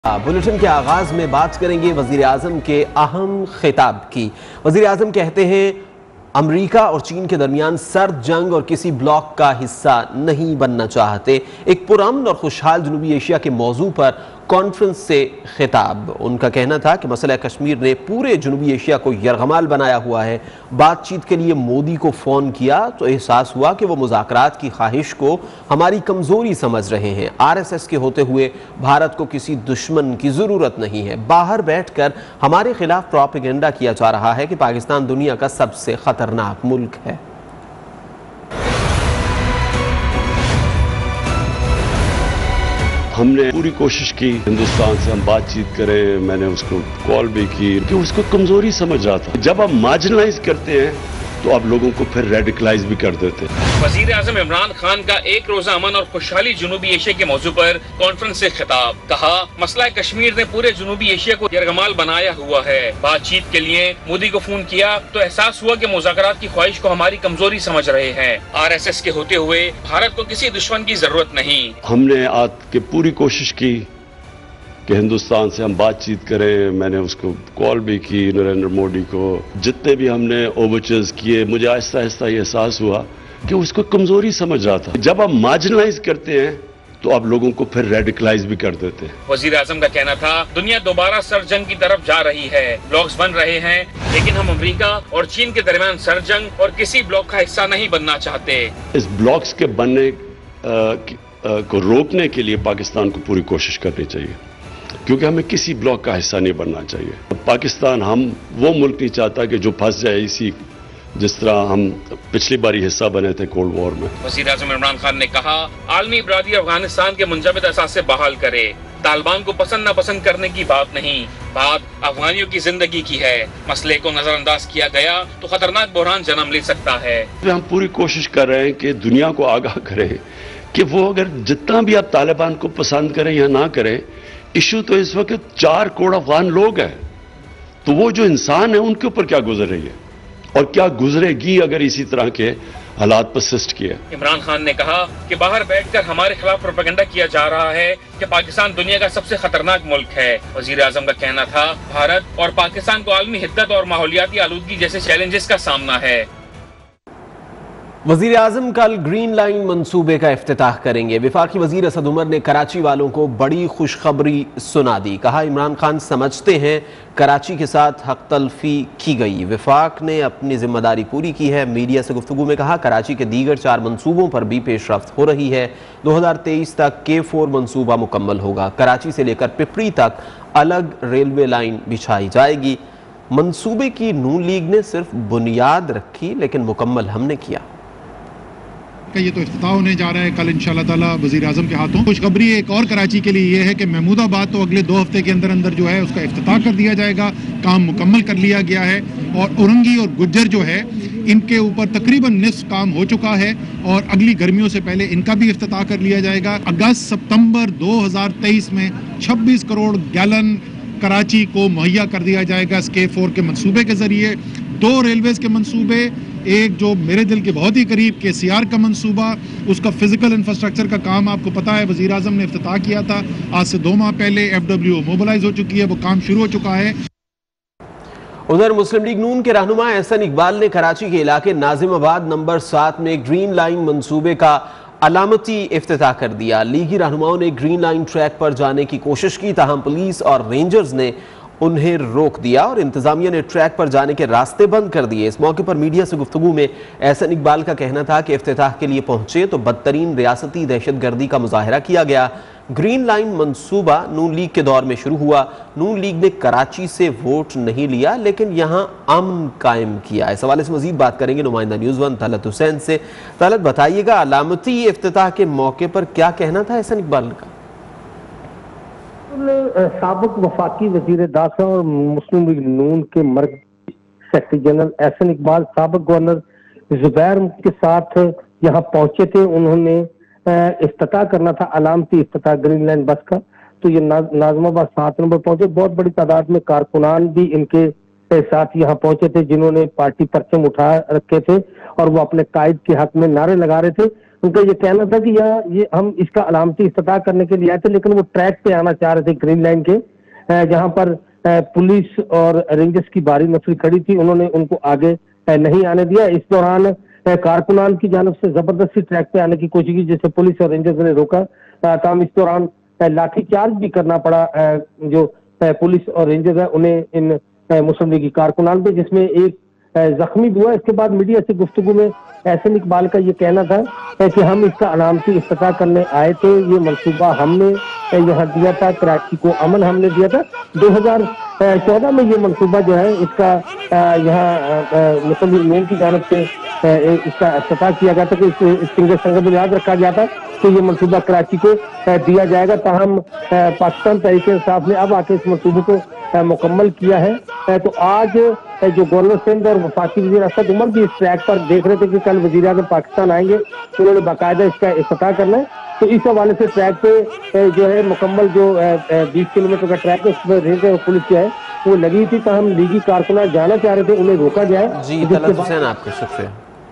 Bulletin کے آغاز میں بات کریں گے وزیر اعظم کے اہم خطاب کی۔ وزیر اعظم کہتے ہیں امریکہ اور چین کے درمیان سرد جنگ اور کسی بلاک کا حصہ نہیں بننا چاہتے۔ ایک پرامن اور خوشحال جنوبی ایشیا کے موضوع پر کانفرنس سے خطاب۔ ان کا کہنا تھا کہ مسئلہ کشمیر نے پورے جنوبی ایشیا کو یرغمال بنایا ہوا ہے۔ بات چیت کے لیے مودی کو فون کیا تو احساس ہوا کہ وہ مذاکرات کی خواہش کو ہماری کمزوری سمجھ رہے ہیں۔ RSS کے ہوتے ہوئے بھارت کو کسی دشمن کی ضرورت نہیں ہے۔ باہر بیٹھ کر ہمارے خلاف پروپیگنڈا کیا جا رہا ہے کہ پاکستان دنیا کا سب سے خطرناک ملک ہے۔ ہم نے پوری کوشش کی ہندوستان سے ہم بات چیت کریں، میں نے اس کو کال بھی کی کہ اس کو کمزوری سمجھ رہا تھا۔ جب ہم مارجنلائز کرتے ہیں تو آپ لوگوں کو پھر ریڈیکلائز بھی کر دیتے ہیں۔ وزیر اعظم عمران خان کا ایک روزہ امن اور خوشحالی جنوبی ایشیا کے موضوع پر کانفرنس سے خطاب۔ کہا مسئلہ کشمیر نے پورے جنوبی ایشیا کو یرغمال بنایا ہوا ہے۔ بات چیت کے لیے مودی کو فون کیا تو احساس ہوا کہ مذاکرات کی خواہش کو ہماری کمزوری سمجھ رہے ہیں۔ RSS کے ہوتے ہوئے بھارت کو کسی دشمن کی ضرورت نہیں۔ ہم نے آج کے پوری کوشش کی کہ ہندوستان سے ہم بات چیت کریں، میں نے اس کو کال بھی کی نریندر مودی کو۔ جتنے بھی ہم نے اوورچرز کیے، مجھے آہستہ آہستہ یہ احساس ہوا کہ اس کو کمزوری سمجھ رہا تھا۔ جب ہم مارجنلائز کرتے ہیں تو آپ لوگوں کو پھر ریڈیکلائز بھی کر دیتے ہیں۔ وزیر اعظم کا کہنا تھا دنیا دوبارہ سرد جنگ کی طرف جا رہی ہے، بلاکس بن رہے ہیں، لیکن ہم امریکہ اور چین کے درمیان سرد جنگ اور کسی بلاک کا حصہ نہیں بننا چاہتے۔ اس بلاکس کے بننے کو روکنے کے لیے پاکستان کو پوری کوشش کرنی چاہیے، کیونکہ ہمیں کسی بلاک کا حصہ نہیں بننا چاہیے۔ پاکستان ہم وہ ملک نہیں چاہتا کہ جو پھنس جائے اسی جس طرح ہم پچھلی باری حصہ بنے تھے کولڈ وار میں۔ وزیر اعظم عمران خان نے کہا عالمی برادری افغانستان کے منجمد اثاثے بحال کرے۔ طالبان کو پسند ناپسند کرنے کی بات نہیں، بات افغانیوں کی زندگی کی ہے۔ مسئلے کو نظر انداز کیا گیا تو خطرناک بحران جنم لے سکتا ہے۔ ہم پوری کوشش کر رہے ہیں کہ دنیا کو آگاہ کریں کہ وہ اگر جتنا بھی آپ طالبان کو پسند کریں یا نہ کریں، ایشو تو اس وقت 4 کروڑ افغان لوگ ہیں، تو وہ جو انسان ہیں ان کے اوپر کیا گزر رہی ہے اور کیا گزرے گی اگر اسی طرح کے حالات پرسسٹ کیے۔ عمران خان نے کہا کہ باہر بیٹھ کر ہمارے خلاف پروپیگنڈا کیا جا رہا ہے کہ پاکستان دنیا کا سب سے خطرناک ملک ہے۔ وزیر اعظم کا کہنا تھا بھارت اور پاکستان کو عالمی حدت اور ماحولیاتی آلودگی جیسے چیلنجز کا سامنا ہے۔ وزیر اعظم کل گرین لائن منصوبے کا افتتاح کریں گے۔ وفاقی وزیر اسد عمر نے کراچی والوں کو بڑی خوشخبری سنا دی۔ کہا عمران خان سمجھتے ہیں کراچی کے ساتھ حق تلفی کی گئی، وفاق نے اپنی ذمہ داری پوری کی ہے۔ میڈیا سے گفتگو میں کہا کراچی کے دیگر 4 منصوبوں پر بھی پیش رفت ہو رہی ہے۔ 2023 تک K4 منصوبہ مکمل ہوگا۔ کراچی سے لے کر پپری تک الگ ریلوے لائن بچھائی جائے گی۔ منصوبے کی نون لیگ نے صرف بنیاد رکھی لیکن مکمل ہم نے کیا۔ یہ تو افتتاح ہونے جا رہا ہے کل انشاءاللہ تعالی وزیر اعظم کے ہاتھوں۔ خوشخبری ایک اور کراچی کے لیے یہ ہے کہ محمود آباد تو اگلے 2 ہفتے کے اندر جو ہے اس کا افتتاح کر دیا جائے گا، کام مکمل کر لیا گیا ہے، اور اورنگی اور گجر جو ہے ان کے اوپر تقریباً نصف کام ہو چکا ہے، اور اگلی گرمیوں سے پہلے ان کا بھی افتتاح کر لیا جائے گا۔ اگست ستمبر 2023 میں 26 کروڑ گیلن کراچی کو مہیا کر دیا جائے گا اس K4 کے منصوبے کے ذریعے۔ 2 ریلویز کے منصوبے، ایک جو میرے دل کے بہت ہی قریب KCR کا منصوبہ، اس کا فزیکل انفراسٹرکچر کا کام آپ کو پتا ہے وزیر اعظم نے افتتاح کیا تھا آج سے 2 ماہ پہلے۔ FWO موبلائز ہو چکی ہے، وہ کام شروع ہو چکا ہے۔ ادھر مسلم لیگ نون کے رہنما احسن اقبال نے کراچی کے علاقے ناظم آباد نمبر 7 میں گرین لائن منصوبے کا علامتی افتتاح کر دیا۔ لیگی رہنماؤں نے گرین لائن ٹریک پر جانے کی کوشش کی، تاہم پولیس اور رینجرز نے انہیں روک دیا اور انتظامیہ نے ٹریک پر جانے کے راستے بند کر دیے۔ اس موقع پر میڈیا سے گفتگو میں احسن اقبال کا کہنا تھا کہ افتتاح کے لیے پہنچے تو بدترین ریاستی دہشت گردی کا مظاہرہ کیا گیا۔ گرین لائن منصوبہ نون لیگ کے دور میں شروع ہوا۔ نون لیگ نے کراچی سے ووٹ نہیں لیا لیکن یہاں امن قائم کیا۔ اس حوالے سے مزید بات کریں گے نمائندہ نیوز 1 طلعت حسین سے۔ طلعت بتائیے گا علامتی افتتاح کے موقع پر کیا کہنا تھا احسن اقبال کا؟ سابق وفاقی وزیر داخلہ اور مسلم لیگ نون کے مرکزی سیکرٹری جنرل احسن اقبال سابق گورنر زبیر کے ساتھ یہاں پہنچے تھے۔ انہوں نے افتتاح کرنا تھا، علامتی افتتاح گرین لائن بس کا، تو یہ ناظم آباد 7 نمبر پہنچے۔ بہت بڑی تعداد میں کارکنان بھی ان کے ساتھ یہاں پہنچے تھے جنہوں نے پارٹی پرچم اٹھا رکھے تھے اور وہ اپنے قائد کے حق میں نعرے لگا رہے تھے۔ ان کا یہ کہنا تھا کہ یہ ہم اس کا علامتی افتتاح کرنے کے لیے آئے تھے، لیکن وہ ٹریک پہ آنا چاہ رہے تھے گرین لائن کے، جہاں پر پولیس اور رینجرز کی بھاری نفری کھڑی تھی، انہوں نے ان کو آگے نہیں آنے دیا۔ اس دوران کارکنان کی جانب سے زبردستی ٹریک پہ آنے کی کوشش کی، جسے پولیس اور رینجرز نے روکا، تاہم اس دوران لاٹھی چارج بھی کرنا پڑا جو پولیس اور رینجرز ہیں انہیں ان مسلم لیگی کارکنان پہ، جس میں ایک زخمی بھی ہوا۔ اس کے بعد میڈیا سے گفتگو میں احسن اقبال کا یہ کہنا تھا کہ ہم اس کا علامتی افتتاح کرنے آئے تھے، یہ منصوبہ ہم نے یہاں دیا تھا، کراچی کو امن ہم نے دیا تھا۔ 2014 میں یہ منصوبہ جو ہے اس کا یہاں مسلم لیگ نون کی جانب سے اس کا افتتاح کیا گیا تھا کہ اس سنگل میں یاد رکھا گیا تھا کہ یہ منصوبہ کراچی کو دیا جائے گا، تاہم پاکستان تحریک انصاف نے اب آ کے اس منصوبے کو مکمل کیا ہے۔ تو آج جو گورنر سندھ اور وفاقی وزیر اسد عمر بھی اس ٹریک پر دیکھ رہے تھے کہ کل وزیر اعظم پاکستان آئیں گے تو انہوں نے باقاعدہ اس کا افتتاح کرنا ہے، تو اس حوالے سے ٹریک پہ جو ہے مکمل جو 20 کلومیٹر کا ٹریک ہے اس میں ریلوے اور پولیس جو ہے وہ لگی تھی، تاہم لیگی کارکنان جانا چاہ رہے تھے، انہیں روکا جائے۔ جی طلعت حسین آپ کا شکریہ۔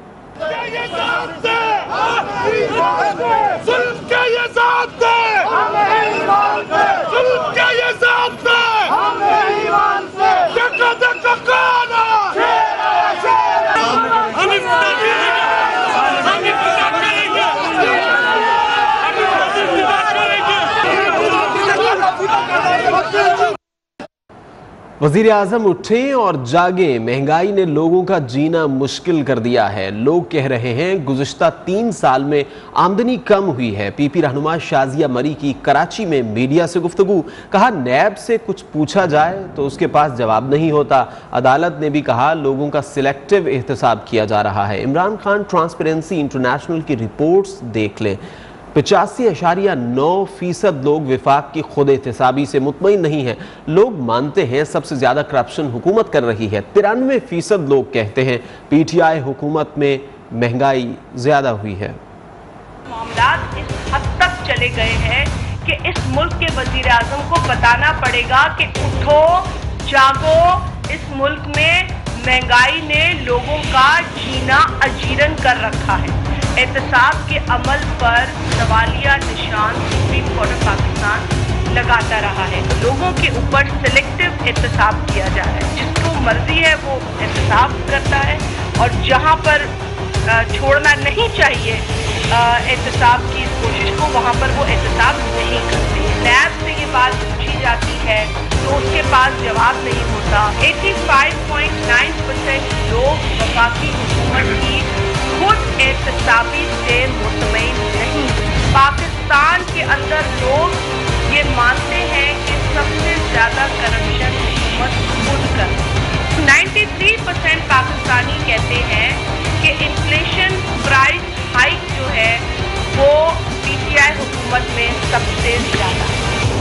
وزیر اعظم اٹھیں اور جاگیں، مہنگائی نے لوگوں کا جینا مشکل کر دیا ہے۔ لوگ کہہ رہے ہیں گزشتہ 3 سال میں آمدنی کم ہوئی ہے۔ پی پی رہنما شازیہ مری کی کراچی میں میڈیا سے گفتگو، کہا نیب سے کچھ پوچھا جائے تو اس کے پاس جواب نہیں ہوتا۔ عدالت نے بھی کہا لوگوں کا سلیکٹیو احتساب کیا جا رہا ہے۔ عمران خان ٹرانسپیرنسی انٹرنیشنل کی رپورٹس دیکھ لیں، 85.9% لوگ وفاق کی خود احتسابی سے مطمئن نہیں ہیں۔ لوگ مانتے ہیں سب سے زیادہ کرپشن حکومت کر رہی ہے۔ 93% لوگ کہتے ہیں پی ٹی آئی حکومت میں مہنگائی زیادہ ہوئی ہے۔ معاملات اس حد تک چلے گئے ہیں کہ اس ملک کے وزیر اعظم کو بتانا پڑے گا کہ اٹھو جاگو، اس ملک میں مہنگائی نے لوگوں کا جینا اجیرن کر رکھا ہے۔ احتساب کے عمل پر سوالیہ نشان سپریم کورٹ آف پاکستان لگاتا رہا ہے۔ لوگوں کے اوپر سلیکٹیو احتساب کیا جا رہا ہے، جس کو مرضی ہے وہ احتساب کرتا ہے، اور جہاں پر چھوڑنا نہیں چاہیے احتساب کی اس کوشش کو، وہاں پر وہ احتساب نہیں کرتے۔ نیب سے یہ بات پوچھی جاتی ہے تو اس کے پاس جواب نہیں ہوتا۔ 85.9% لوگ وفاقی حکومت کی خود احتسابی سے مطمئن نہیں۔ پاکستان کے اندر لوگ یہ مانتے ہیں کہ سب سے زیادہ کرپشن حکومت خود کرتی ہے۔ 93% پاکستانی کہتے ہیں کہ انفلیشن پرائس ہائیک جو ہے وہ پی ٹی آئی حکومت میں سب سے زیادہ ہے۔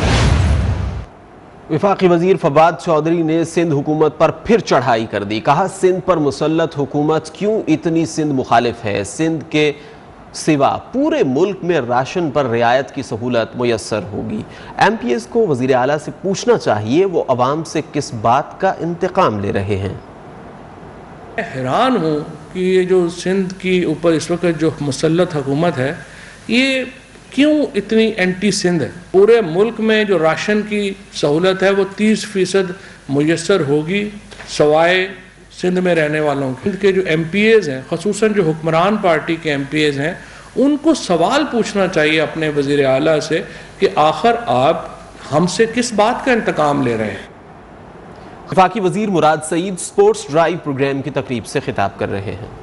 وفاقی وزیر فواد چودھری نے سندھ حکومت پر پھر چڑھائی کر دی، کہا سندھ پر مسلط حکومت کیوں اتنی سندھ مخالف ہے۔ سندھ کے سوا پورے ملک میں راشن پر رعایت کی سہولت میسر ہوگی۔ ایم پی ایس کو وزیر اعلیٰ سے پوچھنا چاہیے وہ عوام سے کس بات کا انتقام لے رہے ہیں۔ حیران ہوں کہ یہ جو سندھ کی اوپر اس وقت جو مسلط حکومت ہے یہ کیوں اتنی اینٹی سندھ ہے۔ پورے ملک میں جو راشن کی سہولت ہے وہ 30% میسر ہوگی سوائے سندھ میں رہنے والوں کے۔ سندھ کے جو ایم پی ایز ہیں، خصوصاً جو حکمران پارٹی کے ایم پی ایز ہیں، ان کو سوال پوچھنا چاہیے اپنے وزیر اعلیٰ سے کہ آخر آپ ہم سے کس بات کا انتقام لے رہے ہیں۔ وفاقی وزیر Murad Saeed sports drive programme کی تقریب سے خطاب کر رہے ہیں۔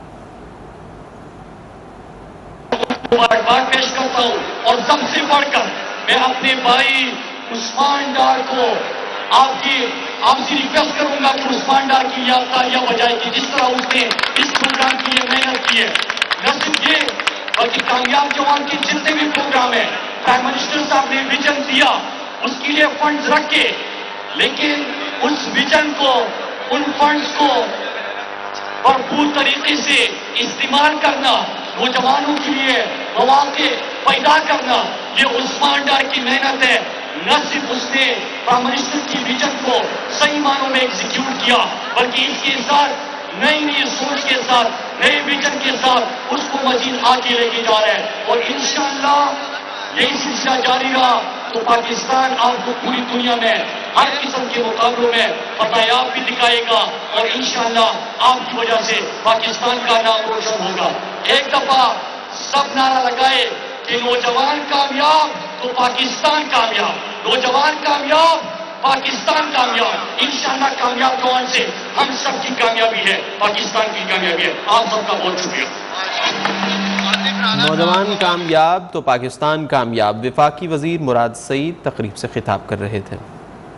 پیش کرتا ہوں اور سب سے بڑھ کر میں اپنے بھائی عثمان ڈار کو آپ سے ریکویسٹ کروں گا کہ عثمان ڈار کی یاد تالیاں بجائے گی، جس طرح اس نے اس پروگرام کی محنت کی ہے۔ نہ صرف یہ بلکہ کامیاب جوان کے جتنے بھی پروگرام ہیں پرائم منسٹر صاحب نے ویژن دیا، اس کے لیے فنڈز رکھے، لیکن اس ویژن کو، ان فنڈز کو بھرپور طریقے سے استعمال کرنا، وہ جوانوں کے لیے مواقع پیدا کرنا، یہ عثمان ڈار کی محنت ہے۔ نہ صرف اس نے پرائم منسٹر کی ویژن کو صحیح معنوں میں ایگزیکیوٹ کیا بلکہ اس کے ساتھ نئی نئی سوچ کے ساتھ نئے ویژن کے ساتھ اس کو مزید آگے لے کے جا رہا ہے اور انشاءاللہ یہی سلسلہ جاری رہا تو پاکستان آپ کو پوری دنیا میں ہر قسم کے مقابلوں میں فتحیاب بھی دکھائے گا اور انشاءاللہ آپ کی وجہ سے پاکستان کا نام روشن ہوگا. ایک دفعہ سب نعرہ لگائے کہ نوجوان کامیاب تو پاکستان کامیاب, نوجوان کامیاب پاکستان کامیاب. انشاءاللہ کامیاب جوان سے ہم سب کی کامیابی ہے, پاکستان کی کامیابی ہے. آپ سب کا بہت شکریہ. نوجوان کامیاب تو پاکستان کامیاب. وفاقی وزیر مراد سعید تقریب سے خطاب کر رہے تھے.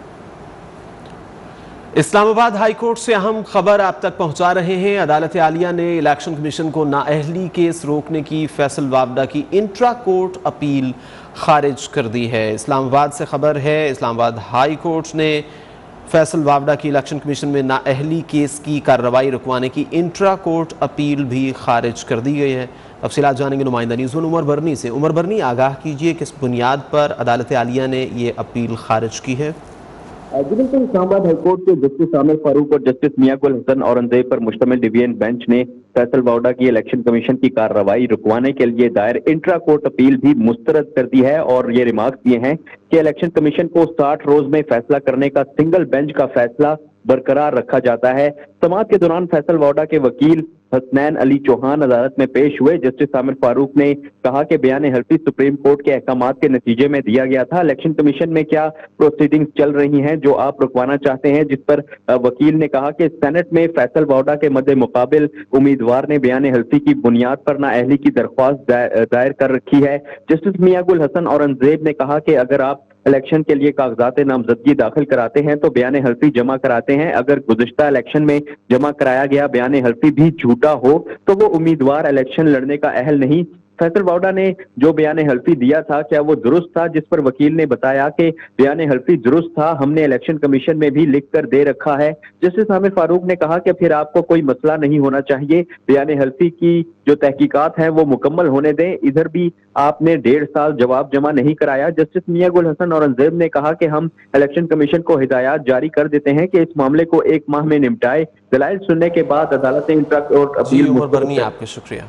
اسلام آباد ہائی کورٹ سے اہم خبر آپ تک پہنچا رہے ہیں. عدالت عالیہ نے الیکشن کمیشن کو نااہلی کیس روکنے کی فیصل وابڈا کی انٹرا کورٹ اپیل خارج کر دی ہے. اسلام آباد سے خبر ہے, اسلام آباد ہائی کورٹ نے فیصل وابڈا کی الیکشن کمیشن میں نااہلی کیس کی کارروائی رکوانے کی انٹرا کورٹ اپیل بھی خارج کر دی گئی ہے. تفصیلات جانیں گے نمائندہ نیوز ون عمر برنی سے. عمر برنی, آگاہ کیجئے کس بنیاد پر عدالت عالیہ نے یہ اپیل خارج کی ہے؟ بالکل, اسلام آباد ہائی کورٹ کے جسٹس عامر فاروق اور جسٹس میاں گل حسن اورنگزیب پر مشتمل ڈویژن بینچ نے فیصل وابڈا کی الیکشن کمیشن کی کارروائی رکوانے کے لیے دائر انٹرا کورٹ اپیل بھی مسترد کر دی ہے اور یہ ریمارکس دیے ہیں کہ الیکشن کمیشن کو 60 روز میں فیصلہ کرنے کا سنگل بینچ کا فیصلہ برقرار رکھا جاتا ہے. سماعت کے دوران فیصل وابڈا کے وکیل حسنین علی چوہان عدالت میں پیش ہوئے. جسٹس عامر فاروق نے کہا کہ بیان حلفی سپریم کورٹ کے احکامات کے نتیجے میں دیا گیا تھا. الیکشن کمیشن میں کیا پروسیڈنگز چل رہی ہیں جو آپ رکوانا چاہتے ہیں, جس پر وکیل نے کہا کہ سینٹ میں فیصل وابڈا کے مد مقابل امیدوار نے بیان حلفی کی بنیاد پر نااہلی کی درخواست دائر کر رکھی ہے. جسٹس میاں گل حسن اورنگزیب نے کہا کہ اگر آپ الیکشن کے لیے کاغذات نامزدگی داخل کراتے ہیں تو بیان حلفی جمع کراتے ہیں. اگر گزشتہ الیکشن میں جمع کرایا گیا بیان حلفی بھی جھوٹا ہو تو وہ امیدوار الیکشن لڑنے کا اہل نہیں. فیصل وابڈا نے جو بیان حلفی دیا تھا کیا وہ درست تھا, جس پر وکیل نے بتایا کہ بیان حلفی درست تھا, ہم نے الیکشن کمیشن میں بھی لکھ کر دے رکھا ہے. جسٹس عامر فاروق نے کہا کہ پھر آپ کو کوئی مسئلہ نہیں ہونا چاہیے, بیان حلفی کی جو تحقیقات ہیں وہ مکمل ہونے دیں. ادھر بھی آپ نے 1.5 سال جواب جمع نہیں کرایا. جسٹس میاں گل حسن اورنگزیب نے کہا کہ ہم الیکشن کمیشن کو ہدایات جاری کر دیتے ہیں کہ اس معاملے کو 1 ماہ میں نمٹائے. دلائل سننے کے بعد عدالت intra court appeal. Umar Burney, آپ کا شکریہ.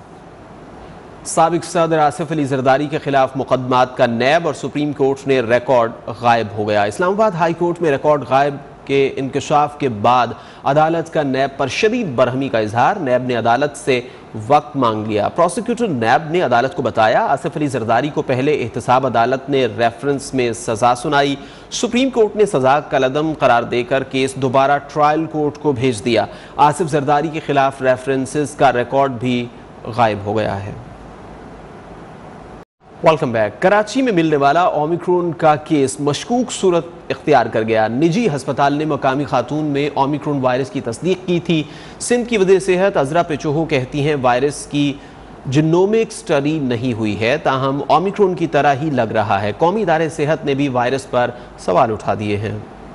سابق صدر آصف علی زرداری کے خلاف مقدمات کا نیب اور سپریم کورٹ نے ریکارڈ غائب ہو گیا. اسلام آباد ہائی کورٹ میں ریکارڈ غائب کے انکشاف کے بعد عدالت کا نیب پر شدید برہمی کا اظہار. نیب نے عدالت سے وقت مانگ لیا. پروسیکیوٹر نیب نے عدالت کو بتایا آصف علی زرداری کو پہلے احتساب عدالت نے ریفرنس میں سزا سنائی. سپریم کورٹ نے سزا کالعدم قرار دے کر کیس دوبارہ ٹرائل کورٹ کو بھیج دیا. آصف زرداری کے خلاف ریفرنسز کا ریکارڈ بھی غائب ہو گیا ہے. Welcome back. کراچی میں ملنے والا اومیکرون کا کیس مشکوک صورت اختیار کر گیا. نجی ہسپتال نے مقامی خاتون میں اومیکرون وائرس کی تصدیق کی تھی. سندھ کی وزیر صحت عذرا پیچوہو کہتی ہیں وائرس کی جینومک سٹڈی نہیں ہوئی ہے, تاہم اومیکرون کی طرح ہی لگ رہا ہے. قومی ادارے صحت نے بھی وائرس پر سوال اٹھا دیے ہیں.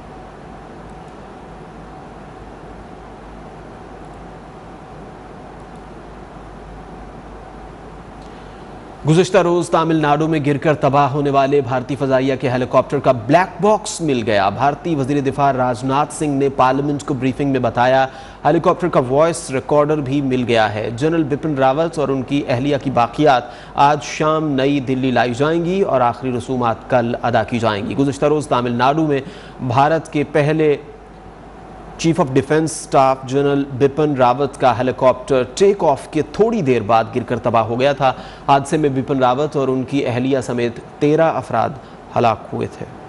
گزشتہ روز تامل ناڈو میں گر کر تباہ ہونے والے بھارتی فضائیہ کے ہیلی کاپٹر کا بلیک باکس مل گیا. بھارتی وزیر دفاع راجناتھ سنگھ نے پارلیمنٹ کو بریفنگ میں بتایا ہیلی کاپٹر کا وائس ریکارڈر بھی مل گیا ہے. جنرل بپن راوت اور ان کی اہلیہ کی باقیات آج شام نئی دلی لائی جائیں گی اور آخری رسومات کل ادا کی جائیں گی. گزشتہ روز تامل ناڈو میں بھارت کے پہلے chief of defence staff general Bipin Rawat کا ہیلی کاپٹر ٹیک آف کے تھوڑی دیر بعد گر کر تباہ ہو گیا تھا. حادثے میں بپن راوت اور ان کی اہلیہ سمیت 13 افراد ہلاک ہوئے تھے.